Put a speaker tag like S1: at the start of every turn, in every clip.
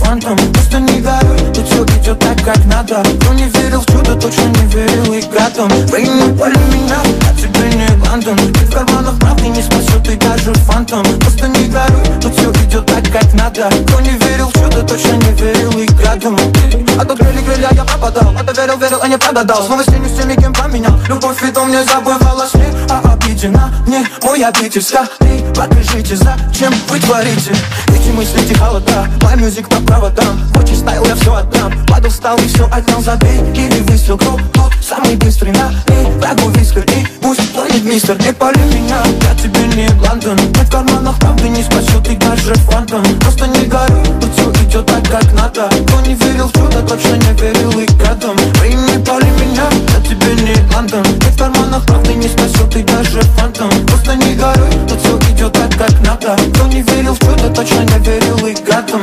S1: фантом. Просто не горюй, тут все идет так, как надо. Кто не верил в чудо, точно не верил и гадом. Время поле меня, а тебе не Лондон. Ты в карманах правды не спасет и даже фантом. Просто не горюй, тут все идет так, как надо. Кто не верил в чудо, точно не верил и гадом. А то крыли, а я пропадал. А то верил, а не продал. Снова с теми, кем поменял. Любовь ведь мне забывалась мне, а обидена мне мой обитель. Скорей покажите, зачем вы творите эти мысли, эти холода. Мой мюзик по проводам, хочешь стайл, я все отдам. Падал, встал и все отнял, забей или выстрел. Кто тут самый быстрый, налей врагу вискарь. И пусть тонет мистер, не пали меня, я тебе не Лондон. Нет в карманах правды не спасет и даже фантом. Просто не горюй, тут все идет так, как надо. Кто не верил в чудо, точно не верил и гадом. Вы не пали меня, я тебе не Лондон. Нет в карманах правды не спасет и даже фантом. Просто не горюй, тут все идет так, как надо. Кто не верил в чудо, точно не верил и гадом.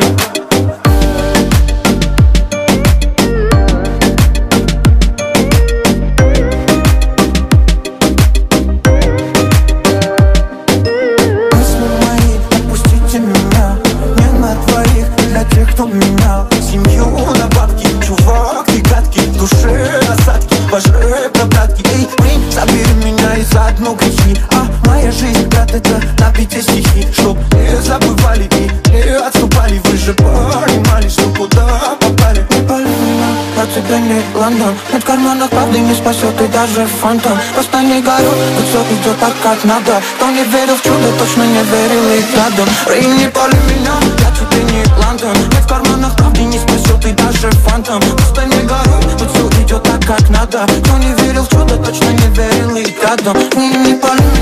S1: Кто менял семью на бабки. Чувак, ты гадкий, в душе осадки. Ваш рэп на братки. Эй, блин, забери меня и заодно грехи. А моя жизнь, брат, это напитие стихи. Чтоб не забывали и не отступали. Вы же понимали, что куда попали. Не пали меня, я тебе не Лондон. Нет в карманах правды не спасет и даже фантом. Просто не горю, тут все идет так, как надо. Кто не верил в чудо, точно не верил и гадом. Эй, не пали меня, я тебе не Лондон. Нет в карманах правды не спасет и даже фантом. Просто не горюй, тут все идет так, как надо. Кто не верил в чудо, точно не верил и гадом. Не пали меня.